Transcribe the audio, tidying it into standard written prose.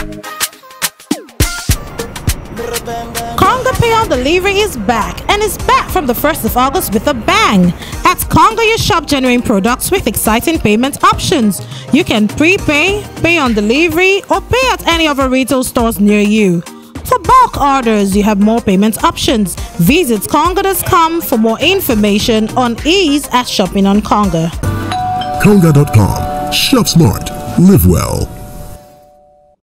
Konga Pay on Delivery is back, and is back from the 1st of August with a bang. At Konga, you shop genuine products with exciting payment options. You can prepay, pay on delivery, or pay at any of our retail stores near you. For bulk orders, you have more payment options. Visit Konga.com for more information on ease at shopping on Konga. Konga.com. Shop smart. Live well.